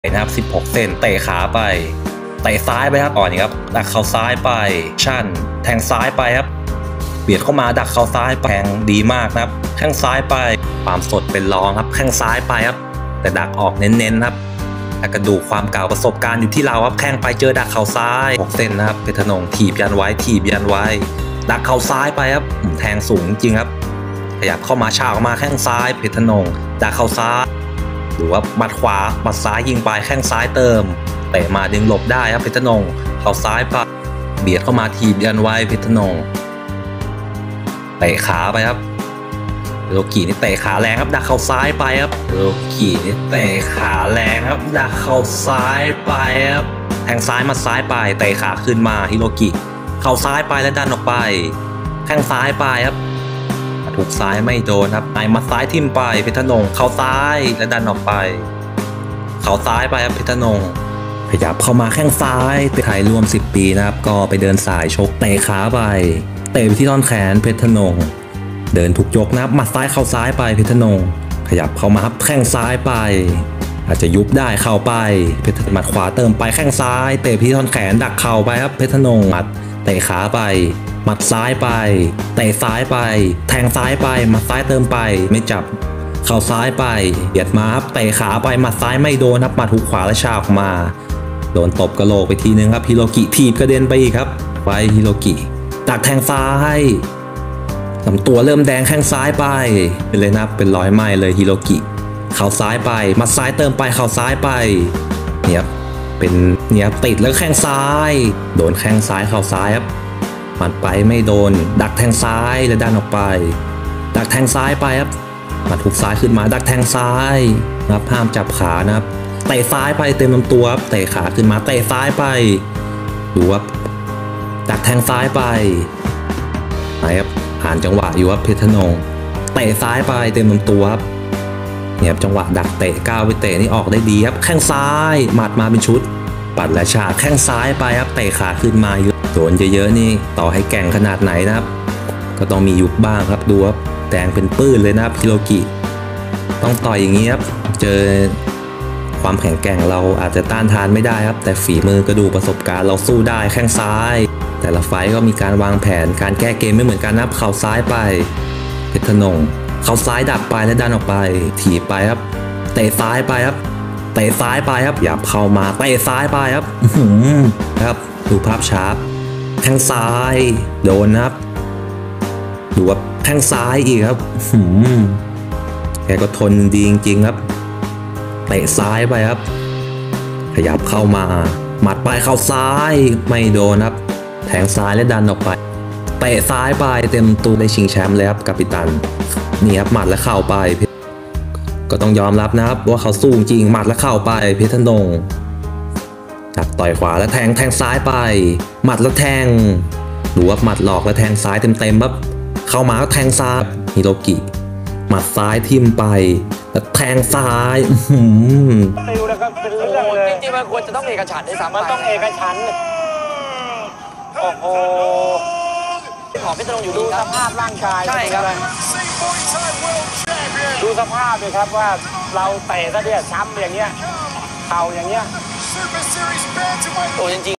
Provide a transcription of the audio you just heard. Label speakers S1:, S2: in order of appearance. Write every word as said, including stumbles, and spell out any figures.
S1: นะครับสิบหกเซนเตะขาไปเตะซ้ายไปครับอ่อนนี่ครับดักเข่าซ้ายไปชั่นแทงซ้ายไปครับเบียดเข้ามาดักเข่าซ้ายแทงดีมากนะครับแข้งซ้ายไปความสดเป็นรองครับแข้งซ้ายไปครับแต่ดักออกเน้นๆครับกระดูกความเก่าประสบการณ์อยู่ที่เราครับแข้งไปเจอดักเข่าซ้ายหกเซนนะครับเพชรธนงถีบยันไว้ถีบยันไว้ดักเข่าซ้ายไปครับแทงสูงจริงครับขยับเข้ามาฉากออกมาแข้งซ้ายเพชรธนงดักเข่าซ้ายหรือว่าบัดขวาบัดซ้ายยิงไปแข้งซ้ายเติมเตะมาดึงหลบได้ครับเพชรธนงเข่าซ้ายไปเบียดเข้ามาถีบยันไว้เพชรธนงเตะขาไปครับโลกินี่เตะขาแรงครับดักเข่าซ้ายไปครับโลกินี่เตะขาแรงครับดักเข่าซ้ายไปครับแทงซ้ายมาซ้ายไปเตะขาขึ้นมาฮิโรกิเข่าซ้ายไปแล้วดันออกไปแข้งซ้ายไปครับถูกซ้ายไม่โดนครับไอมาซ้ายทิ่มไปเพชรธนงเข่าซ้ายแล้วดันออกไปเข่าซ้ายไปครับเพชรธนงขยับเข้ามาแข้งซ้ายไปไทยรวมสิบปีนะครับก็ไปเดินสายชกเตะขาไปเตะไปที่ท่อนแขนเพชรธนงเดินถูกยกนะครับหมัดซ้ายเข้าซ้ายไปเพชรธนงขยับเข้ามาครับแข้งซ้ายไปอาจจะยุบได้เข้าไปเพชรหมัดขวาเติมไปแข้งซ้ายเตะที่ท่อนแขนดักเข่าไปครับเพชรธนงหมัดเตะขาไปหมัดซ้ายไปเตะซ้ายไปแทงซ้ายไปหมัดซ้ายเติมไปไม่จับเข่าซ้ายไปเบียดมาครับเตะขาไปหมัดซ้ายไม่โดนครับหมัดหุกขวาและชาออกมาโดนตบกระโหลกไปทีนึงครับฮิโรกิถีบกระเด็นไปอีกครับไปฮิโรกิดักแทงซ้ายลำตัวเริ่มแดงแข้งซ้ายไปเป็นเลยนะเป็นรอยไหม้เลยฮิโรกิเข่าซ้ายไปมัดซ้ายเติมไปเข่าซ้ายไปเนี่ยเป็นเนี่ยติดแล้วแข้งซ้ายโดนแข้งซ้ายเข่าซ้ายครับมันไปไม่โดนดักแทงซ้ายแล้วดันออกไปดักแทงซ้ายไปครับมันถูกซ้ายขึ้นมาดักแทงซ้ายนะครับห้ามจับขานะครับเตะซ้ายไปเต็มลำตัวครับเตะขาขึ้นมาเตะซ้ายไปดูครับดักแทงซ้ายไปไหนครับผ่านจังหวะอยู่ครับเพชรธนงเตะซ้ายไปเต็มลำตัวครับเนี่ยจังหวะดักเตะก้าวไปเตะนี่ออกได้ดีครับแข้งซ้ายหมัดมาเป็นชุดปัดและฉากแข้งซ้ายไปครับเตะขาขึ้นมาโดนเยอะๆนี่ต่อให้แก่งขนาดไหนนะครับก็ต้องมียุบบ้างครับดูครับแดงเป็นปื้นเลยนะครับฮิโรกิต้องต่อยอย่างนี้ครับเจอความแข็งแกร่งเราอาจจะต้านทานไม่ได้ครับแต่ฝีมือกระดูกประสบการณ์เราสู้ได้แข้งซ้ายแต่ละไฟก็มีการวางแผนการแก้เกมไม่เหมือนกันนะครับเข่าซ้ายไปเพชรธนงเข่าซ้ายดักไปแล้วดันออกไปถีบไปครับเตะซ้ายไปครับเตะซ้ายไปครับหยับเข้ามาเตะซ้ายไปครับครับดูภาพช้าแข้งซ้ายโดนนะครับดูว่าแข้งซ้ายอีกครับแกก็ทนดีจริงๆครับเตะซ้ายไปครับขยับเข้ามาหมัดไปเข้าซ้ายไม่โดนครับแทงซ้ายและดันออกไปเตะซ้ายไปเต็มตัวได้ชิงแชมป์เลยครับกัปตันนี่ครับหมัดและเข่าไปก็ต้องยอมรับนะครับว่าเขาสู้จริงหมัดและเข่าไปเพชรธนงจับต่อยขวาแล้วแทงแทงซ้ายไปหมัดแล้วแทงดูว่าหมัดหลอกแล้วแทงซ้ายเต็มๆครับเข้ามาก็แทงซ้ายฮิโรกิหมัดซ้ายทิ่มไปแล้วแทงซ้าย
S2: ติวนะครับเป็นเรื่องเลย
S3: จริงๆมันควรจะต้องเอกฉันท์ได้สาม
S2: มันต้องเอกฉันท์โอ้โห
S3: ขอเพชรธนงอยู่
S2: ดู
S3: ดีค
S2: ส
S3: รับ
S2: ภาพร่างกาย
S3: ใช่ครับ
S2: ดูสภาพเลยครับว่าเราเตะซะเนี่ยช้ำอย่างเงี้ยเข่าอย่างเงี้ย
S3: โอ้จริง